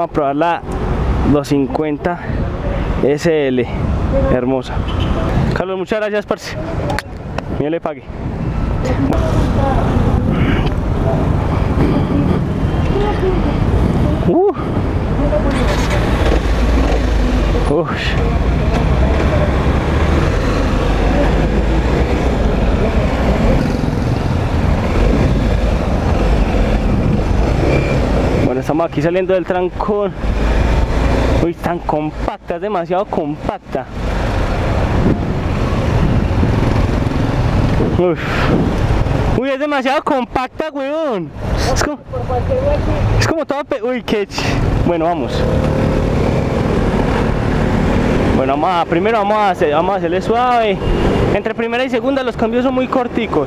Vamos a probar la 250 SL, hermosa. Carlos, muchas gracias, parce. Mira, le pague. Bueno, estamos aquí saliendo del trancón. Uy, tan compacta, es demasiado compacta. Uy, es demasiado compacta, weón. Es como todo uy, qué bueno, vamos. Bueno, primero vamos a hacerle suave. Entre primera y segunda los cambios son muy corticos.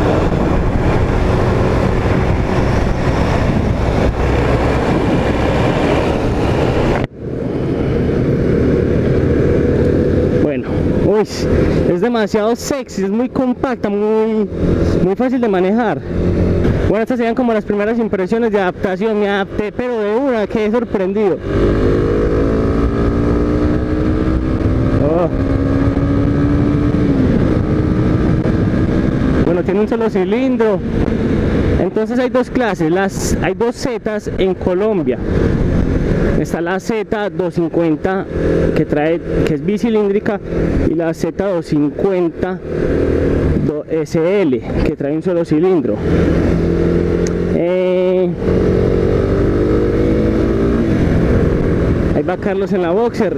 Bueno, uy, es demasiado sexy, es muy compacta, muy fácil de manejar. Bueno, estas serían como las primeras impresiones de adaptación. Me adapté, pero de una quedé sorprendido. Bueno, tiene un solo cilindro. Entonces hay dos clases, hay dos Zetas en Colombia. Está la Z250 que es bicilíndrica, y la Z250 SL que trae un solo cilindro. Ahí va Carlos en la Boxer.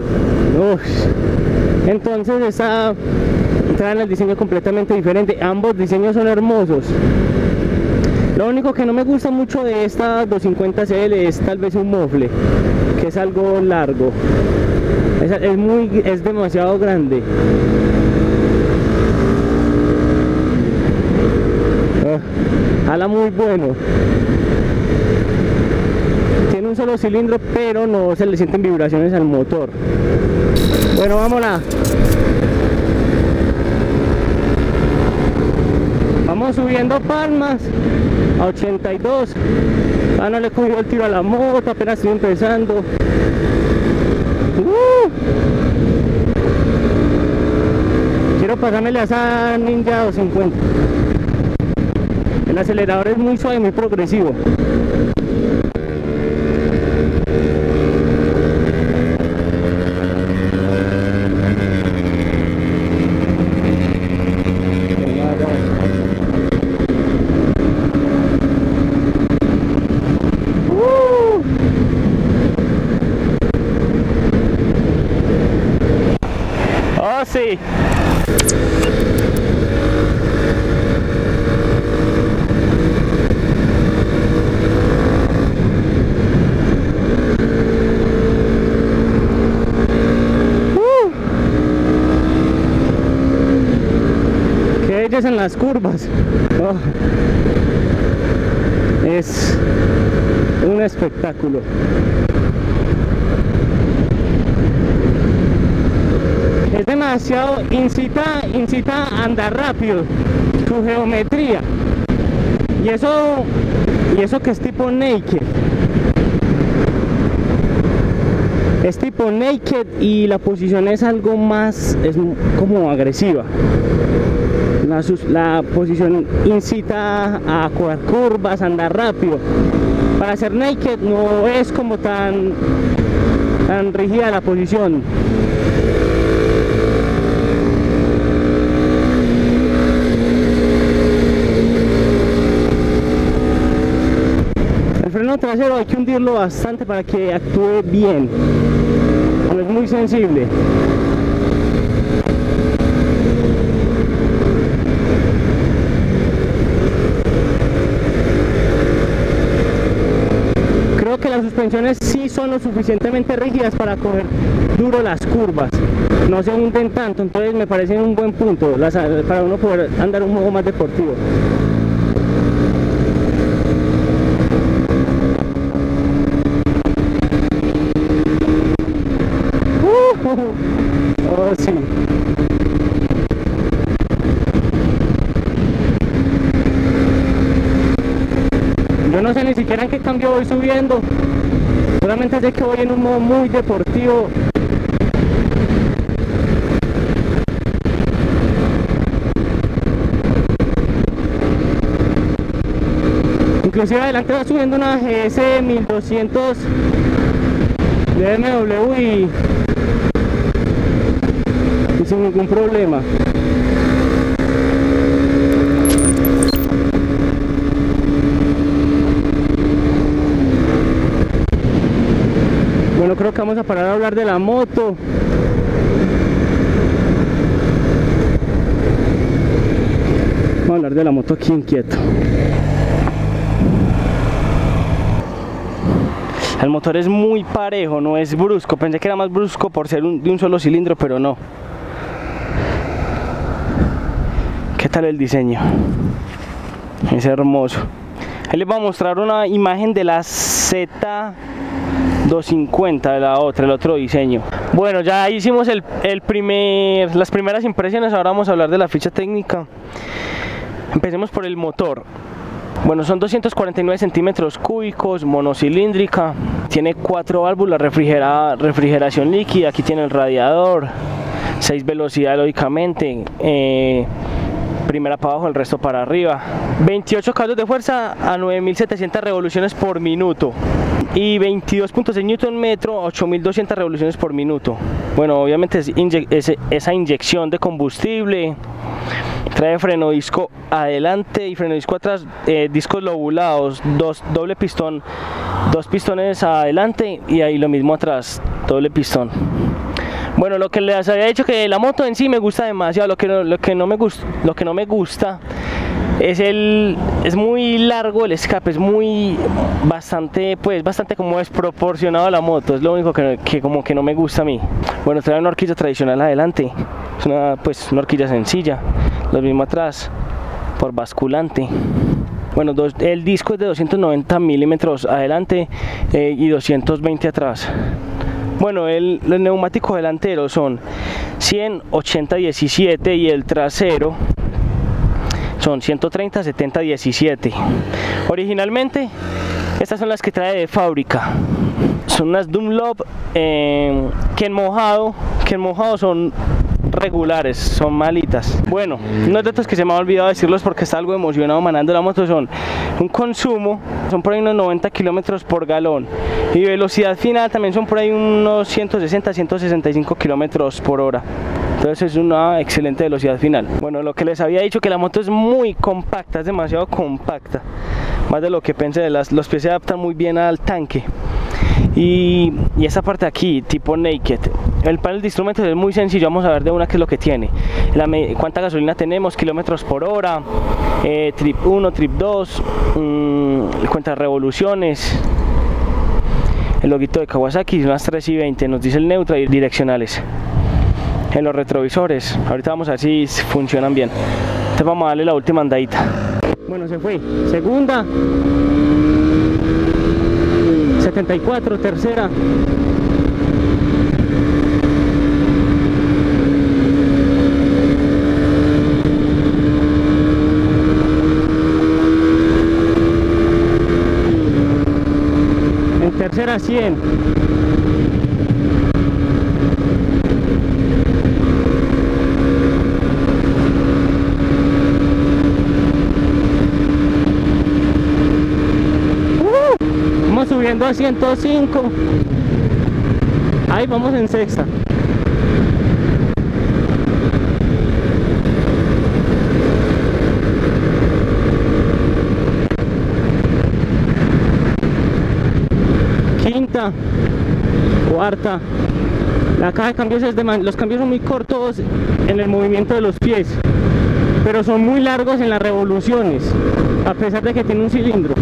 Entonces traen el diseño completamente diferente. Ambos diseños son hermosos. Lo único que no me gusta mucho de esta 250 CL es tal vez un mofle, que es algo largo. Es demasiado grande. Jala muy bueno. Tiene un solo cilindro, pero no se le sienten vibraciones al motor. Bueno, vámonos. Vamos subiendo Palmas a 82. No le he cogido el tiro a la moto, apenas estoy empezando. Quiero pasármele a esa Ninja 250. El acelerador es muy suave y muy progresivo. Sí. Qué belleza en las curvas. Es un espectáculo. Es demasiado, incita a andar rápido, su geometría, y eso que es tipo naked, y la posición es algo más, es como agresiva. La posición incita a coger curvas, a andar rápido. Para ser naked no es como tan rígida la posición. El freno trasero hay que hundirlo bastante para que actúe bien, no es muy sensible. Creo que las suspensiones sí son lo suficientemente rígidas para coger duro las curvas, no se hunden tanto, entonces me parece un buen punto para uno poder andar un poco más deportivo. Oh, sí. Yo no sé ni siquiera en qué cambio voy subiendo. solamente sé que voy en un modo muy deportivo. Inclusive adelante va subiendo una GS 1200 de BMW y sin ningún problema. Bueno, creo que vamos a parar a hablar de la moto. Vamos a hablar de la moto aquí inquieto. El motor es muy parejo, no es brusco. Pensé que era más brusco por ser de un solo cilindro, pero no. ¿Qué tal el diseño? Es hermoso. Ahí les voy a mostrar una imagen de la Z250, de la otra, el otro diseño. Bueno, ya hicimos las primeras impresiones. Ahora vamos a hablar de la ficha técnica. Empecemos por el motor. Bueno, son 249 centímetros cúbicos, monocilíndrica. Tiene 4 válvulas, refrigeración líquida. Aquí tiene el radiador, 6 velocidades lógicamente. Primera para abajo, el resto para arriba. 28 caballos de fuerza a 9.700 revoluciones por minuto y 22.6 Nm a 8.200 revoluciones por minuto. Bueno, obviamente esa inyección de combustible. Trae freno disco adelante y freno disco atrás, discos lobulados, doble pistón, 2 pistones adelante y ahí lo mismo atrás, doble pistón. Bueno, lo que les había dicho, que la moto en sí me gusta demasiado. Lo que no me gusta es muy largo el escape, es bastante como desproporcionado a la moto. Es lo único que como que no me gusta a mí. Bueno, trae una horquilla tradicional adelante, es una horquilla sencilla, lo mismo atrás por basculante. Bueno, el disco es de 290 milímetros adelante y 220 atrás. Bueno, los neumáticos delanteros son 100, 80, 17 y el trasero son 130, 70, 17. Originalmente estas son las que trae de fábrica. Son unas Dunlop que en mojado son regulares, son malitas. Bueno, unos datos que se me ha olvidado decirlos porque está algo emocionado manejando la moto son un consumo, son por ahí unos 90 kilómetros por galón y velocidad final también son por ahí unos 160, 165 kilómetros por hora. Entonces es una excelente velocidad final. Bueno, lo que les había dicho, que la moto es muy compacta, es demasiado compacta, más de lo que pensé. Los pies se adaptan muy bien al tanque. Y esta parte de aquí, tipo naked. El panel de instrumentos es muy sencillo. Vamos a ver de una qué es lo que tiene. Cuánta gasolina tenemos, kilómetros por hora, trip 1, trip 2, cuántas revoluciones, el loguito de Kawasaki, unas 3 y 20, nos dice el neutral y direccionales. En los retrovisores, ahorita vamos a ver si funcionan bien. Entonces vamos a darle la última andadita. Bueno, se fue. Segunda, 74, tercera. En tercera 100. Subiendo a 105. Ahí vamos en sexta. Quinta, cuarta. La caja de cambios los cambios son muy cortos en el movimiento de los pies, pero son muy largos en las revoluciones, a pesar de que tiene un cilindro.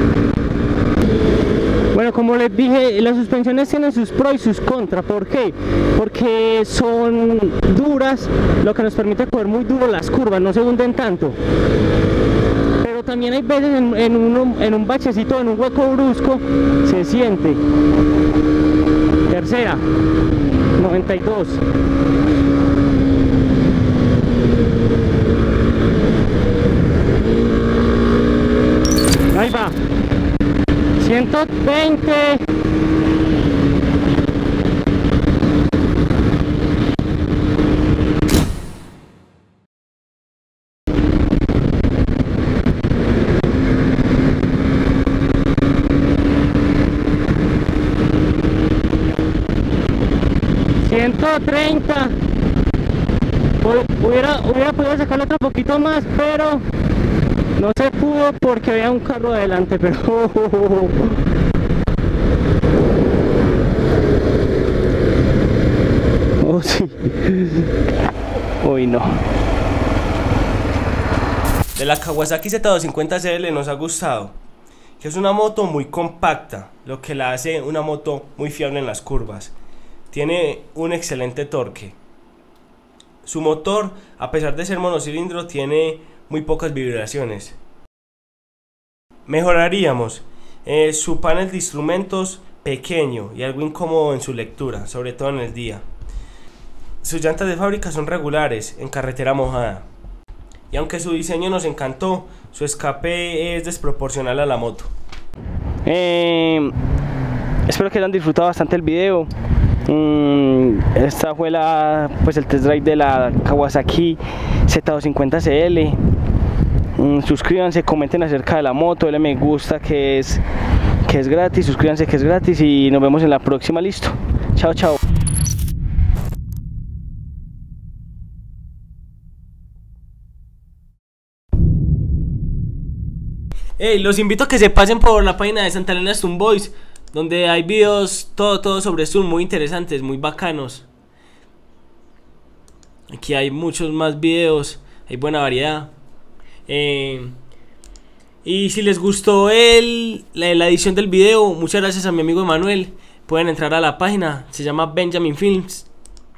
Bueno, como les dije, las suspensiones tienen sus pros y sus contras. ¿Por qué? Porque son duras, lo que nos permite coger muy duro las curvas, no se hunden tanto. Pero también hay veces en un bachecito, en un hueco brusco, se siente. Tercera, 92. Ahí va. 120, 30. Hubiera podido sacarlo otro poquito más, pero no se pudo porque había un carro adelante, pero oh sí. Uy, no. De la Kawasaki Z250CL nos ha gustado que es una moto muy compacta, lo que la hace una moto muy fiable en las curvas. Tiene un excelente torque. Su motor, a pesar de ser monocilindro, tiene muy pocas vibraciones. Mejoraríamos su panel de instrumentos pequeño y algo incómodo en su lectura, sobre todo en el día. Sus llantas de fábrica son regulares en carretera mojada. Y aunque su diseño nos encantó, su escape es desproporcional a la moto. Espero que hayan disfrutado bastante el video. Esta fue el test drive de la Kawasaki Z250CL. Suscríbanse, comenten acerca de la moto, denle me gusta que es gratis, suscríbanse que es gratis y nos vemos en la próxima. Listo, chao chao. Hey, los invito a que se pasen por la página de Santa Elena Stunt Boys, donde hay videos todo sobre stunt muy interesantes, muy bacanos. Aquí hay muchos más videos, hay buena variedad. Y si les gustó la edición del video, muchas gracias a mi amigo Emanuel. Pueden entrar a la página, se llama Benjamin Films.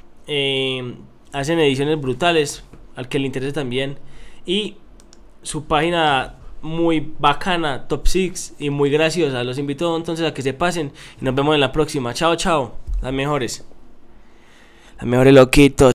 Hacen ediciones brutales, al que le interese también. Y su página muy bacana, top 6 y muy graciosa. Los invito entonces a que se pasen y nos vemos en la próxima. Chao, chao. Las mejores loquitos.